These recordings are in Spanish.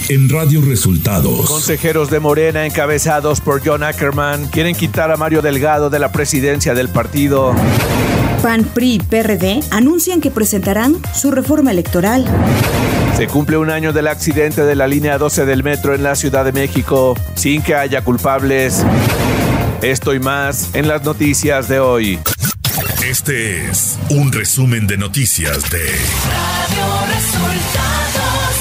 en Radio Resultados. Consejeros de Morena encabezados por John Ackerman quieren quitar a Mario Delgado de la presidencia del partido. PAN, PRI y PRD anuncian que presentarán su reforma electoral. Se cumple un año del accidente de la línea 12 del metro en la Ciudad de México, sin que haya culpables. Esto y más en las noticias de hoy. Este es un resumen de noticias de Radio Resultados.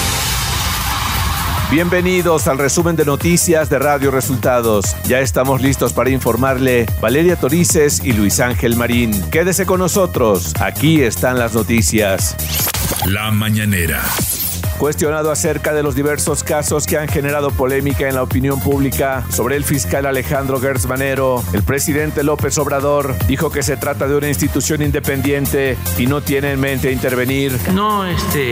Bienvenidos al resumen de noticias de Radio Resultados. Ya estamos listos para informarle Valeria Torices y Luis Ángel Marín. Quédese con nosotros, aquí están las noticias. La mañanera. Cuestionado acerca de los diversos casos que han generado polémica en la opinión pública sobre el fiscal Alejandro Gertz Manero, el presidente López Obrador dijo que se trata de una institución independiente y no tiene en mente intervenir. No,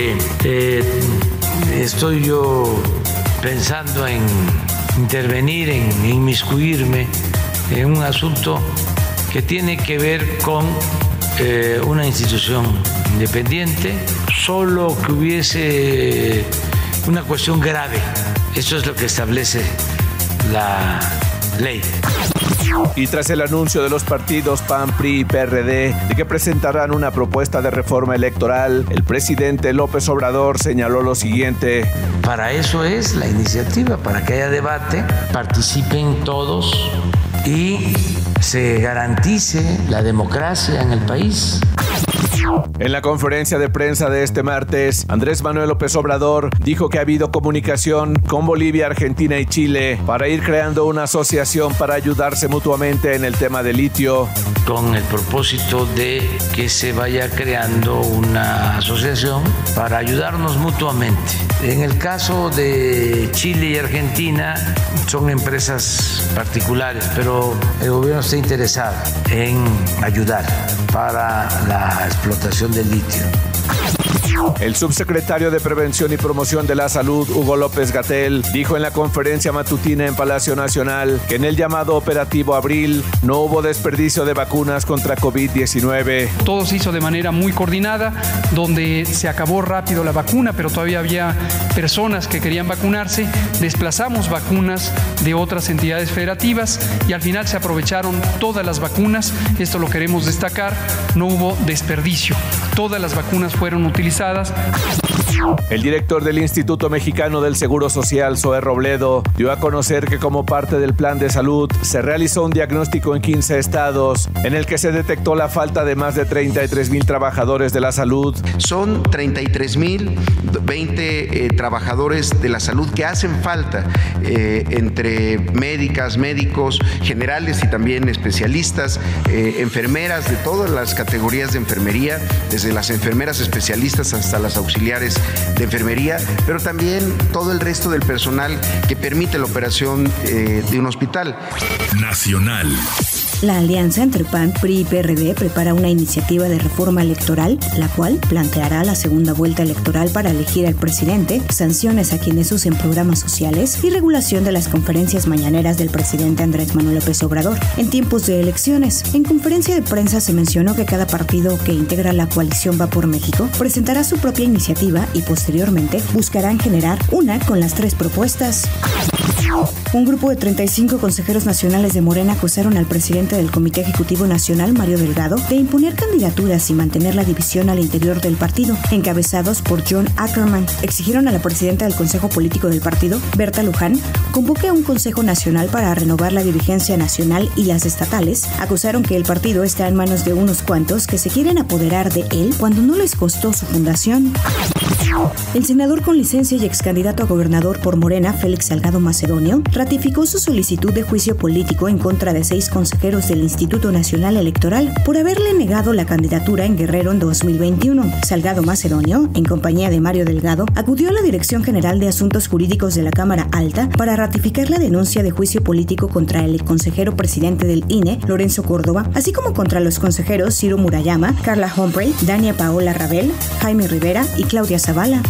estoy yo pensando en intervenir, en inmiscuirme en un asunto que tiene que ver con una institución independiente, solo que hubiese una cuestión grave. Eso es lo que establece la ley. Y tras el anuncio de los partidos PAN, PRI y PRD de que presentarán una propuesta de reforma electoral, el presidente López Obrador señaló lo siguiente. Para eso es la iniciativa, para que haya debate, participen todos y se garantice la democracia en el país. En la conferencia de prensa de este martes, Andrés Manuel López Obrador dijo que ha habido comunicación con Bolivia, Argentina y Chile para ir creando una asociación para ayudarse mutuamente en el tema del litio. Con el propósito de que se vaya creando una asociación para ayudarnos mutuamente. En el caso de Chile y Argentina son empresas particulares, pero el gobierno está interesado en ayudar para la explotación del litio. El subsecretario de Prevención y Promoción de la Salud, Hugo López-Gatell, dijo en la conferencia matutina en Palacio Nacional que en el llamado Operativo Abril no hubo desperdicio de vacunas contra COVID-19. Todo se hizo de manera muy coordinada, donde se acabó rápido la vacuna, pero todavía había personas que querían vacunarse. Desplazamos vacunas de otras entidades federativas y al final se aprovecharon todas las vacunas. Esto lo queremos destacar, no hubo desperdicio. Todas las vacunas fueron utilizadas. El director del Instituto Mexicano del Seguro Social, Zoé Robledo, dio a conocer que como parte del plan de salud se realizó un diagnóstico en 15 estados en el que se detectó la falta de más de 33,000 trabajadores de la salud. Son 33,020 trabajadores de la salud que hacen falta entre médicas, médicos generales y también especialistas, enfermeras de todas las categorías de enfermería, desde las enfermeras especialistas hasta las auxiliares de enfermería, pero también todo el resto del personal que permite la operación de un hospital. Nacional. La alianza entre PAN, PRI y PRD prepara una iniciativa de reforma electoral, la cual planteará la segunda vuelta electoral para elegir al presidente, sanciones a quienes usen programas sociales y regulación de las conferencias mañaneras del presidente Andrés Manuel López Obrador en tiempos de elecciones. En conferencia de prensa se mencionó que cada partido que integra la coalición Va por México presentará su propia iniciativa y posteriormente buscarán generar una con las 3 propuestas. Un grupo de 35 consejeros nacionales de Morena acusaron al presidente del Comité Ejecutivo Nacional, Mario Delgado, de imponer candidaturas y mantener la división al interior del partido, encabezados por John Ackerman. Exigieron a la presidenta del Consejo Político del partido, Berta Luján, convoque a un Consejo Nacional para renovar la dirigencia nacional y las estatales. Acusaron que el partido está en manos de unos cuantos que se quieren apoderar de él cuando no les costó su fundación. El senador con licencia y ex candidato a gobernador por Morena, Félix Salgado Macedonio, ratificó su solicitud de juicio político en contra de 6 consejeros del Instituto Nacional Electoral por haberle negado la candidatura en Guerrero en 2021. Salgado Macedonio, en compañía de Mario Delgado, acudió a la Dirección General de Asuntos Jurídicos de la Cámara Alta para ratificar la denuncia de juicio político contra el consejero presidente del INE, Lorenzo Córdoba, así como contra los consejeros Ciro Murayama, Carla Humphrey, Dania Paola Rabel, Jaime Rivera y Claudia Zavala.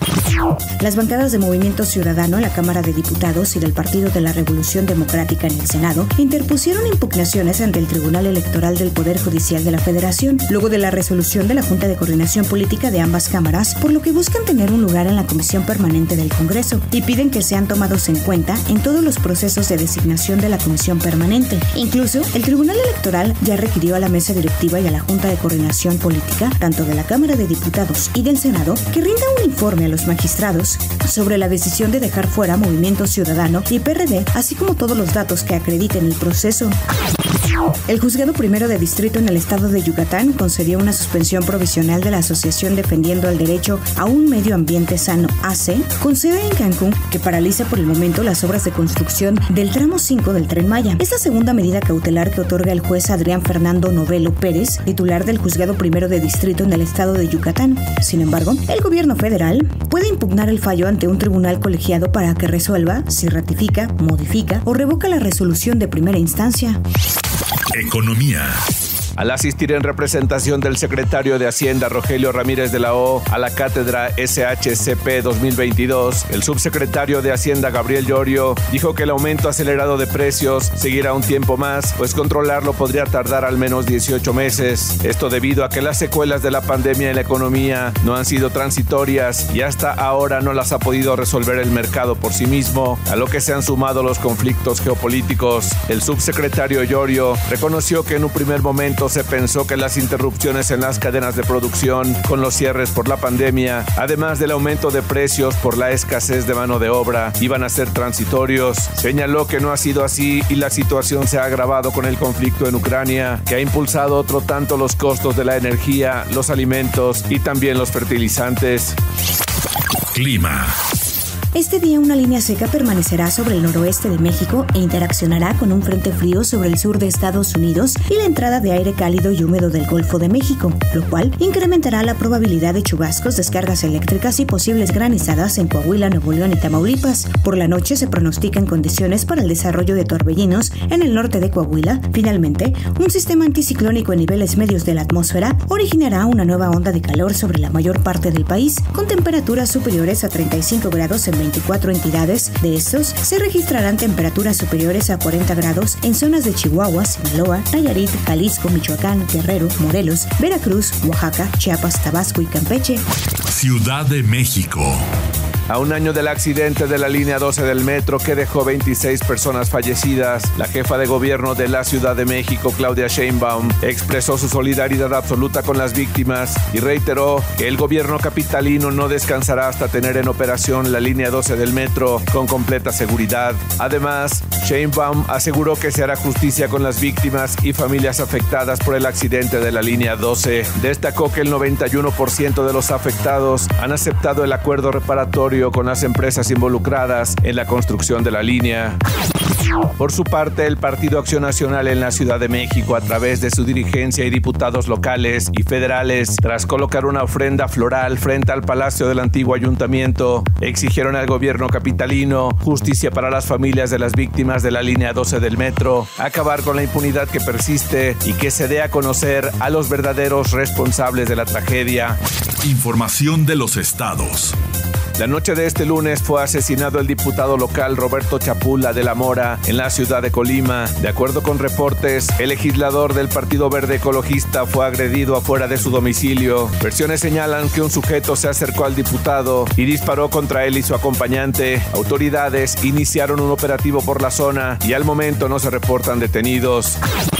Las bancadas de Movimiento Ciudadano en la Cámara de Diputados y del Partido de la Revolución Democrática en el Senado interpusieron impugnaciones ante el Tribunal Electoral del Poder Judicial de la Federación, luego de la resolución de la Junta de Coordinación Política de ambas cámaras, por lo que buscan tener un lugar en la Comisión Permanente del Congreso y piden que sean tomados en cuenta en todos los procesos de designación de la Comisión Permanente. Incluso, el Tribunal Electoral ya requirió a la Mesa Directiva y a la Junta de Coordinación Política, tanto de la Cámara de Diputados y del Senado, que rinda un informe a los magistrados sobre la decisión de dejar fuera Movimiento Ciudadano y PRD, así como todos los datos que acrediten el proceso. El Juzgado Primero de Distrito en el estado de Yucatán concedió una suspensión provisional de la Asociación Defendiendo el Derecho a un Medio Ambiente Sano, AC, con sede en Cancún, que paraliza por el momento las obras de construcción del tramo 5 del Tren Maya. Es la segunda medida cautelar que otorga el juez Adrián Fernando Novelo Pérez, titular del Juzgado Primero de Distrito en el estado de Yucatán. Sin embargo, el gobierno federal puede impugnar el fallo ante un tribunal colegiado para que resuelva si ratifica, modifica o revoca la resolución de primera instancia. Economía. Al asistir en representación del secretario de Hacienda Rogelio Ramírez de la O a la cátedra SHCP 2022, el subsecretario de Hacienda Gabriel Llorio dijo que el aumento acelerado de precios seguirá un tiempo más, pues controlarlo podría tardar al menos 18 meses. Esto debido a que las secuelas de la pandemia en la economía no han sido transitorias y hasta ahora no las ha podido resolver el mercado por sí mismo, a lo que se han sumado los conflictos geopolíticos. El subsecretario Llorio reconoció que en un primer momento se pensó que las interrupciones en las cadenas de producción con los cierres por la pandemia, además del aumento de precios por la escasez de mano de obra, iban a ser transitorios. Señaló que no ha sido así y la situación se ha agravado con el conflicto en Ucrania, que ha impulsado otro tanto los costos de la energía, los alimentos y también los fertilizantes. Clima. Este día una línea seca permanecerá sobre el noroeste de México e interaccionará con un frente frío sobre el sur de Estados Unidos y la entrada de aire cálido y húmedo del Golfo de México, lo cual incrementará la probabilidad de chubascos, descargas eléctricas y posibles granizadas en Coahuila, Nuevo León y Tamaulipas. Por la noche se pronostican condiciones para el desarrollo de torbellinos en el norte de Coahuila. Finalmente, un sistema anticiclónico en niveles medios de la atmósfera originará una nueva onda de calor sobre la mayor parte del país, con temperaturas superiores a 35 grados en 24 entidades. De estos, se registrarán temperaturas superiores a 40 grados en zonas de Chihuahua, Sinaloa, Nayarit, Jalisco, Michoacán, Guerrero, Morelos, Veracruz, Oaxaca, Chiapas, Tabasco y Campeche. Ciudad de México. A un año del accidente de la línea 12 del metro que dejó 26 personas fallecidas, la jefa de gobierno de la Ciudad de México, Claudia Sheinbaum, expresó su solidaridad absoluta con las víctimas y reiteró que el gobierno capitalino no descansará hasta tener en operación la línea 12 del metro con completa seguridad. Además, Sheinbaum aseguró que se hará justicia con las víctimas y familias afectadas por el accidente de la línea 12. Destacó que el 91% de los afectados han aceptado el acuerdo reparatorio con las empresas involucradas en la construcción de la línea. Por su parte, el Partido Acción Nacional en la Ciudad de México, a través de su dirigencia y diputados locales y federales, tras colocar una ofrenda floral frente al Palacio del antiguo Ayuntamiento, exigieron al gobierno capitalino justicia para las familias de las víctimas de la línea 12 del metro, acabar con la impunidad que persiste y que se dé a conocer a los verdaderos responsables de la tragedia. Información de los estados. La noche de este lunes fue asesinado el diputado local Roberto Chapula de la Mora en la ciudad de Colima. De acuerdo con reportes, el legislador del Partido Verde Ecologista fue agredido afuera de su domicilio. Versiones señalan que un sujeto se acercó al diputado y disparó contra él y su acompañante. Autoridades iniciaron un operativo por la zona y al momento no se reportan detenidos.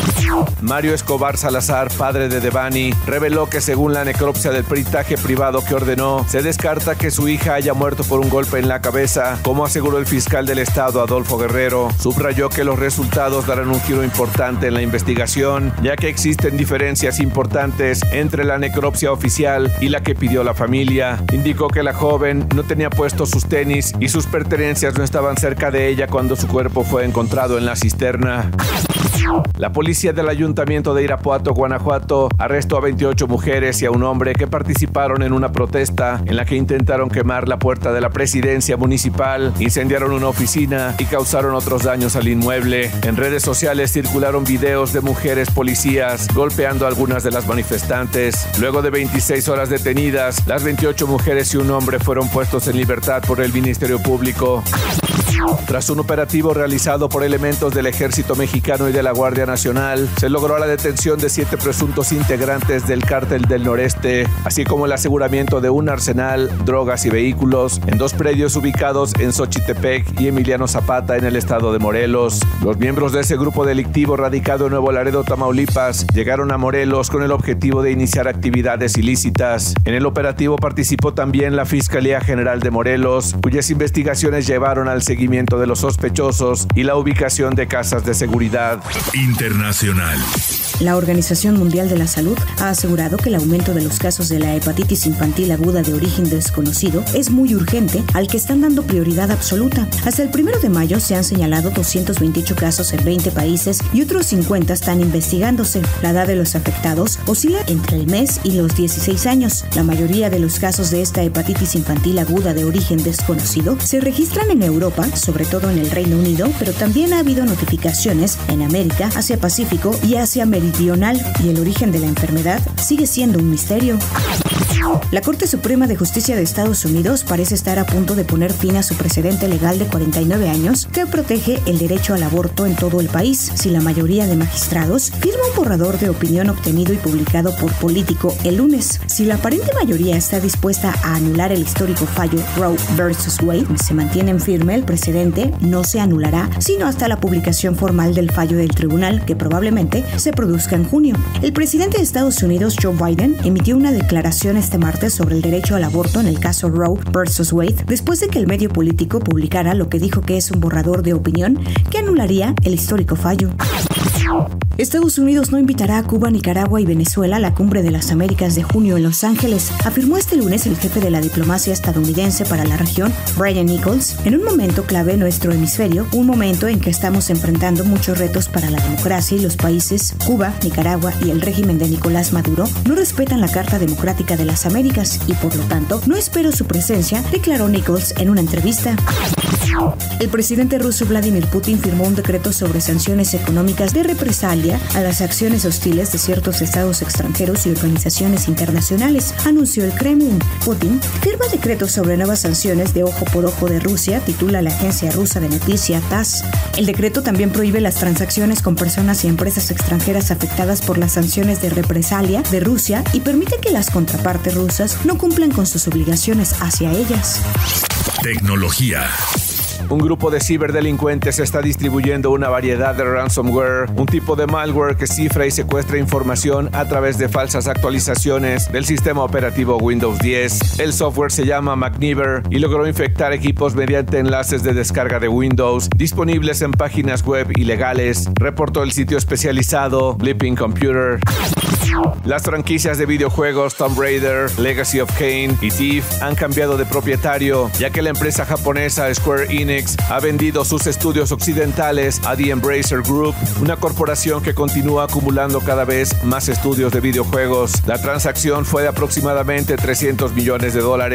Mario Escobar Salazar, padre de Devani, reveló que según la necropsia del peritaje privado que ordenó, se descarta que su hija haya muerto por un golpe en la cabeza, como aseguró el fiscal del estado Adolfo Guerrero. Subrayó que los resultados darán un giro importante en la investigación, ya que existen diferencias importantes entre la necropsia oficial y la que pidió la familia. Indicó que la joven no tenía puestos sus tenis y sus pertenencias no estaban cerca de ella cuando su cuerpo fue encontrado en la cisterna. La policía de del Ayuntamiento de Irapuato, Guanajuato, arrestó a 28 mujeres y a un hombre que participaron en una protesta en la que intentaron quemar la puerta de la presidencia municipal, incendiaron una oficina y causaron otros daños al inmueble. En redes sociales circularon videos de mujeres policías golpeando a algunas de las manifestantes. Luego de 26 horas detenidas, las 28 mujeres y un hombre fueron puestos en libertad por el Ministerio Público. Tras un operativo realizado por elementos del Ejército Mexicano y de la Guardia Nacional, se logró la detención de 7 presuntos integrantes del Cártel del Noreste, así como el aseguramiento de un arsenal, drogas y vehículos en 2 predios ubicados en Xochitepec y Emiliano Zapata en el estado de Morelos. Los miembros de ese grupo delictivo radicado en Nuevo Laredo, Tamaulipas, llegaron a Morelos con el objetivo de iniciar actividades ilícitas. En el operativo participó también la Fiscalía General de Morelos, cuyas investigaciones llevaron al seguimiento de los sospechosos y la ubicación de casas de seguridad. Internacional. La Organización Mundial de la Salud ha asegurado que el aumento de los casos de la hepatitis infantil aguda de origen desconocido es muy urgente, al que están dando prioridad absoluta. Hasta el 1 de mayo se han señalado 228 casos en 20 países y otros 50 están investigándose. La edad de los afectados oscila entre el mes y los 16 años. La mayoría de los casos de esta hepatitis infantil aguda de origen desconocido se registran en Europa, sobre todo en el Reino Unido, pero también ha habido notificaciones en América, Asia Pacífico y Asia Meridional, y el origen de la enfermedad sigue siendo un misterio. La Corte Suprema de Justicia de Estados Unidos parece estar a punto de poner fin a su precedente legal de 49 años que protege el derecho al aborto en todo el país, si la mayoría de magistrados firma un borrador de opinión obtenido y publicado por Político el lunes. Si la aparente mayoría está dispuesta a anular el histórico fallo Roe vs. Wade, se mantiene en firme el precedente, no se anulará sino hasta la publicación formal del fallo del tribunal, que probablemente se produzca en junio. El presidente de Estados Unidos, Joe Biden, emitió una declaración este martes sobre el derecho al aborto en el caso Roe vs. Wade, después de que el medio político publicara lo que dijo que es un borrador de opinión que anularía el histórico fallo. Estados Unidos no invitará a Cuba, Nicaragua y Venezuela a la Cumbre de las Américas de junio en Los Ángeles, afirmó este lunes el jefe de la diplomacia estadounidense para la región, Brian Nichols, en un momento clave en nuestro hemisferio, un momento en que estamos enfrentando muchos retos para la democracia y los países Cuba, Nicaragua y el régimen de Nicolás Maduro no respetan la Carta Democrática de las Américas y por lo tanto no espero su presencia, declaró Nichols en una entrevista. El presidente ruso Vladimir Putin firmó un decreto sobre sanciones económicas de represalia a las acciones hostiles de ciertos estados extranjeros y organizaciones internacionales, anunció el Kremlin. Putin firma decretos sobre nuevas sanciones de ojo por ojo de Rusia, titula la agencia rusa de noticias TASS. El decreto también prohíbe las transacciones con personas y empresas extranjeras afectadas por las sanciones de represalia de Rusia y permite que las contrapartes rusas no cumplan con sus obligaciones hacia ellas. Tecnología. Un grupo de ciberdelincuentes está distribuyendo una variedad de ransomware, un tipo de malware que cifra y secuestra información a través de falsas actualizaciones del sistema operativo Windows 10. El software se llama McNeever y logró infectar equipos mediante enlaces de descarga de Windows disponibles en páginas web ilegales, reportó el sitio especializado Bleeping Computer. Las franquicias de videojuegos Tomb Raider, Legacy of Kain y Thief han cambiado de propietario, ya que la empresa japonesa Square Enix ha vendido sus estudios occidentales a The Embracer Group, una corporación que continúa acumulando cada vez más estudios de videojuegos. La transacción fue de aproximadamente $300 millones.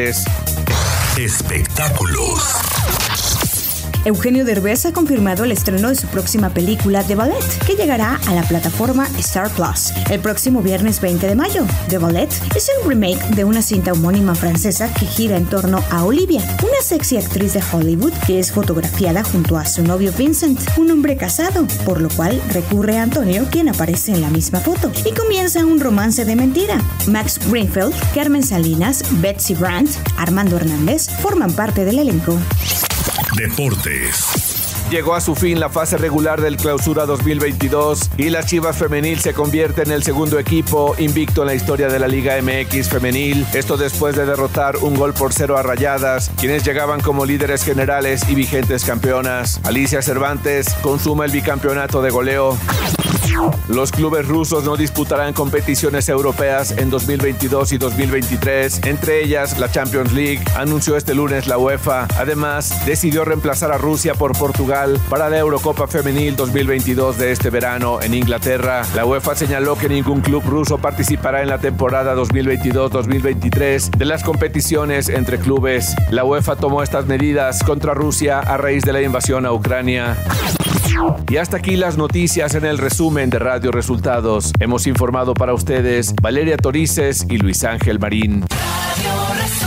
Espectáculos. Eugenio Derbez ha confirmado el estreno de su próxima película The Ballet, que llegará a la plataforma Star Plus el próximo viernes 20 de mayo. The Ballet es el remake de una cinta homónima francesa que gira en torno a Olivia, una sexy actriz de Hollywood que es fotografiada junto a su novio Vincent, un hombre casado, por lo cual recurre a Antonio, quien aparece en la misma foto, y comienza un romance de mentira. Max Greenfield, Carmen Salinas, Betsy Brandt, Armando Hernández forman parte del elenco. Deportes. Llegó a su fin la fase regular del Clausura 2022 y las Chivas Femenil se convierte en el segundo equipo invicto en la historia de la Liga MX Femenil. Esto después de derrotar 1-0 a Rayadas, quienes llegaban como líderes generales y vigentes campeonas. Alicia Cervantes consuma el bicampeonato de goleo. Los clubes rusos no disputarán competiciones europeas en 2022 y 2023, entre ellas la Champions League, anunció este lunes la UEFA. Además, decidió reemplazar a Rusia por Portugal para la Eurocopa Femenil 2022 de este verano en Inglaterra. La UEFA señaló que ningún club ruso participará en la temporada 2022-2023 de las competiciones entre clubes. La UEFA tomó estas medidas contra Rusia a raíz de la invasión a Ucrania. Y hasta aquí las noticias en el resumen de Radio Resultados. Hemos informado para ustedes Valeria Torices y Luis Ángel Marín. Radio